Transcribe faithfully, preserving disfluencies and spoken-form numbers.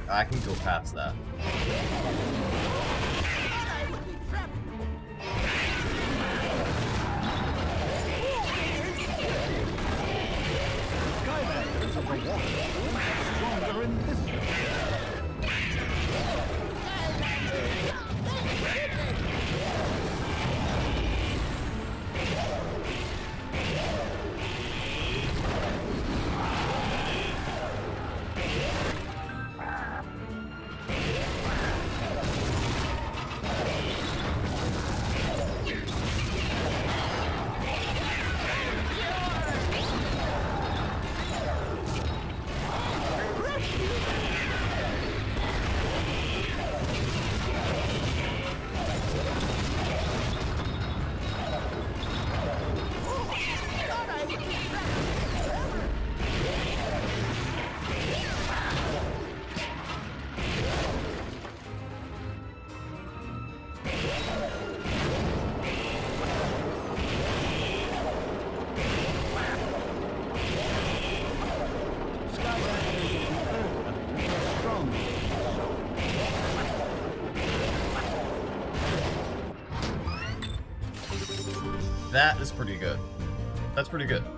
I can go past that. Skylanders of the water stronger in this. That is pretty good. That's pretty good.